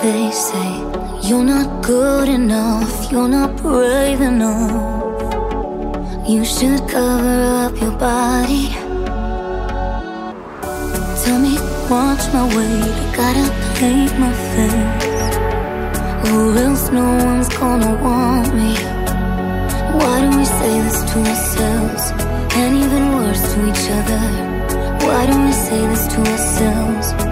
They say you're not good enough, you're not brave enough. You should cover up your body. Tell me, watch my weight, I gotta paint my face, or else no one's gonna want me. Why do we say this to ourselves, and even worse to each other? Why do we say this to ourselves?